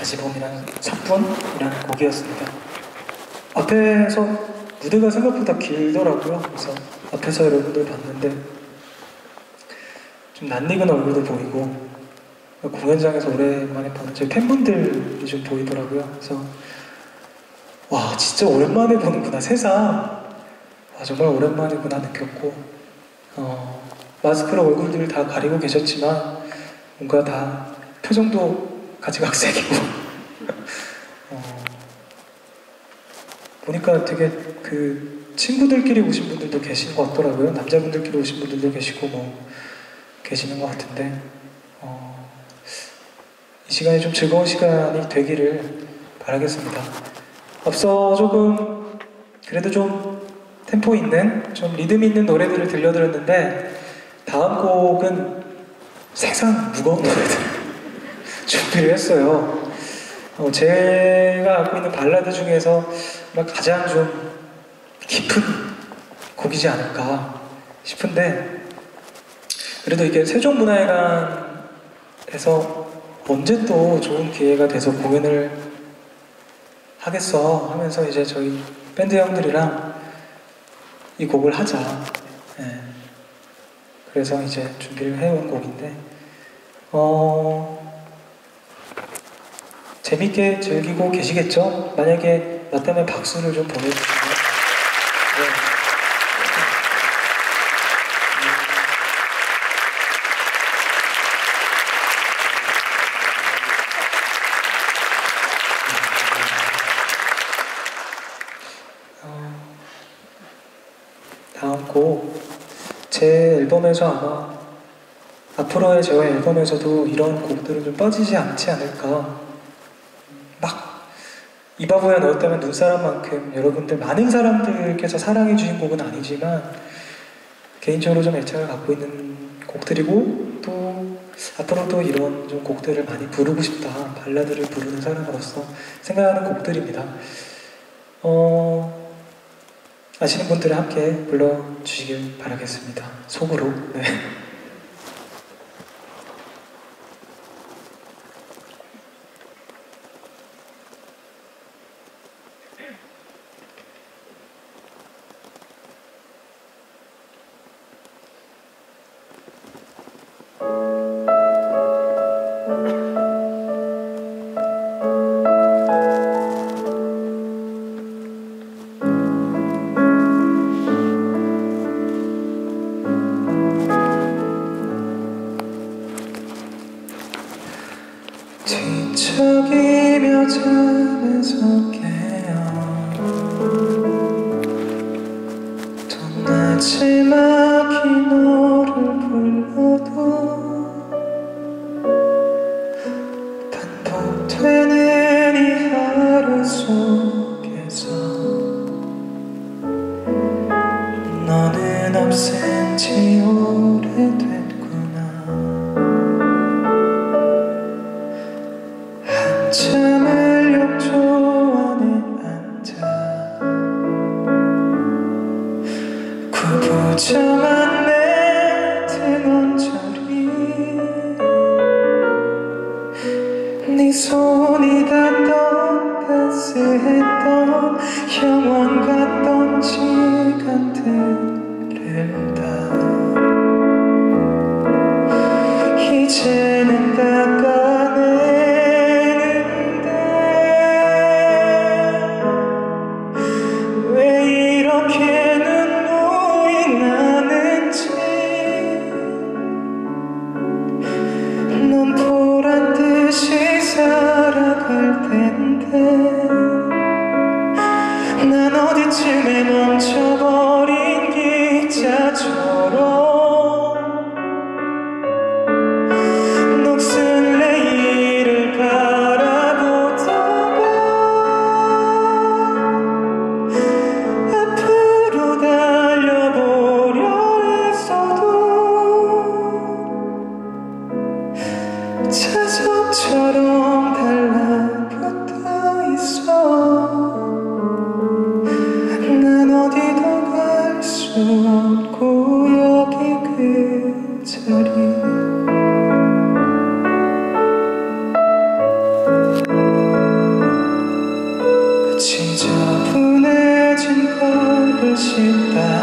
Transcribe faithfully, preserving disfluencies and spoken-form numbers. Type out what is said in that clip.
다시 봄이라는 사뿐이라는 곡이었습니다. 앞에서 무대가 생각보다 길더라고요. 그래서 앞에서 여러분들 봤는데 좀 낯익은 얼굴도 보이고 공연장에서 오랜만에 보는 제 팬분들이 좀 보이더라고요. 그래서 와 진짜 오랜만에 보는구나 세상. 와, 정말 오랜만이구나 느꼈고 어, 마스크로 얼굴들을 다 가리고 계셨지만 뭔가 다 표정도 가지각색이고 어, 보니까 되게 그 친구들끼리 오신 분들도 계신 것 같더라고요. 남자분들끼리 오신 분들도 계시고 뭐 계시는 것 같은데 어, 이 시간이 좀 즐거운 시간이 되기를 바라겠습니다. 앞서 조금 그래도 좀 템포 있는 좀 리듬 있는 노래들을 들려드렸는데 다음 곡은 세상 무거운 노래들 준비를 했어요. 어, 제가 갖고 있는 발라드 중에서 가장 좀 깊은 곡이지 않을까 싶은데 그래도 이게 세종문화회관에서 언제 또 좋은 기회가 돼서 공연을 하겠어 하면서 이제 저희 밴드 형들이랑 이 곡을 하자. 네. 그래서 이제 준비를 해온 곡인데 어... 재밌게 즐기고 계시겠죠? 만약에 나 때문에 박수를 좀 보내주시면 네. 어... 다음 곡 제 앨범에서 아마 앞으로의 저의 앨범에서도 이런 곡들은 좀 빠지지 않지 않을까. 막 이바보에 넣었다면 눈사람만큼 여러분들 많은 사람들께서 사랑해 주신 곡은 아니지만 개인적으로 좀 애착을 갖고 있는 곡들이고 또 앞으로도 이런 좀 곡들을 많이 부르고 싶다. 발라드를 부르는 사람으로서 생각하는 곡들입니다. 어... 아시는 분들은 함께 불러주시길 바라겠습니다. 속으로. 네. 뒤척이며 잠에서 깨어 또 나지막이 너를 불러도 반복되는 이 하루 속에서 너는 없앤 지 오래됐구나. 잠을 욕조 안에 앉아 구부정한 내 등 언저리 네 손이 닿던 따스했던 영원 같던 시간들을 다 이제는 닦아내 넌 보란듯이 살아갈 텐데 난 어디쯤에 멈춰버린 기차처럼 녹슨 레일을 바라보다가 앞으로 달려보려 했어도 자석처럼 달라붙어 있어. 아침 밥